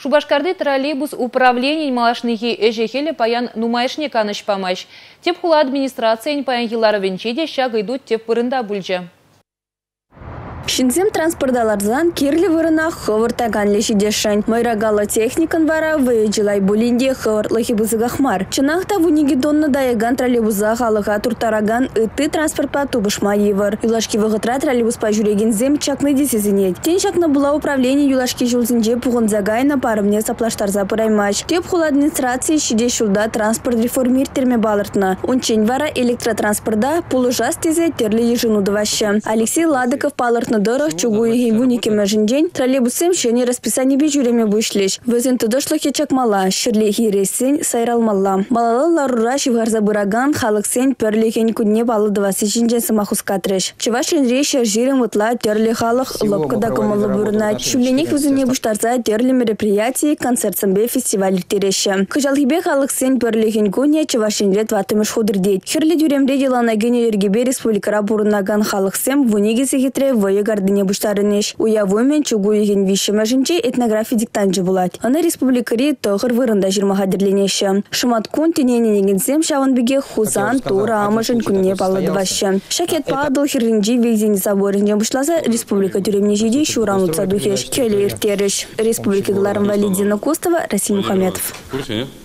Шубашкарды троллейбус управление малашныхи эжехеле паян нумайшне каныш памаш. Теп хула администрация паян хилары венчеде шаг идут теп пырында бульже. Шинзем транспордалардан кирлі вырына ховыртаган лешидешін. Майрагала техникан вара выйджилай булинде ховыртлыхи бызыгахмар. Чынақта вуниги донны даяган троллейбуза халыға туртараган ыты транспортпа тубышма евір. Юлашки вғытра троллейбуспа жүреген зем чакны десезінет. Тен чакны була управление юлашки жылзінже пуғынзагайна парымне саплаштарза пыраймаш. Теп хул администрации шиде шулда транспорт реформир терме балыртна. Ончен вара электротранспорда пулыжас тезе терлі ежину дывашы. Алексей Ладыков палыртна дорог чугуи гейвуники мәжінден троллейбусем шене расписание бежуреме бұшлеш. Візін тұдышлықе чакмала, шырлехи рейсен сайралмалла. Балалы ларура шивгарза бұраган халықсен пөрлеген күнне балы дывасы жинжен самахус катреш. Чывашын рейшер жирен мұтла терлі халық лопкада кымылы бұрына. Шүленек візіне бұштарза терлі мероприятий концертсамбе фестиваль тереші. Кыжалхибе халықсен пөрлеген күнне чывашын рет ватымыш худырдейд. Хірлі дюремре делана генелергебе республикара бұрынаган халықсем вунеге сегетре гардыне буштарынеш. Уявумен чугу еген вишемажынче этнография диктанжы булат. Аны республикари тоғыр вырында жирмаға дерленеші. Шымат күн тененен егенсем шаванбеге хузан тура амажын күнне балады башы. Шакет падыл хирлинжи вейзені заборынжен бушласа республика тюремне жиде шуранутса духеш. Келі иртереш. Республика Гларым Валидина Костова, Расим Мухамедов.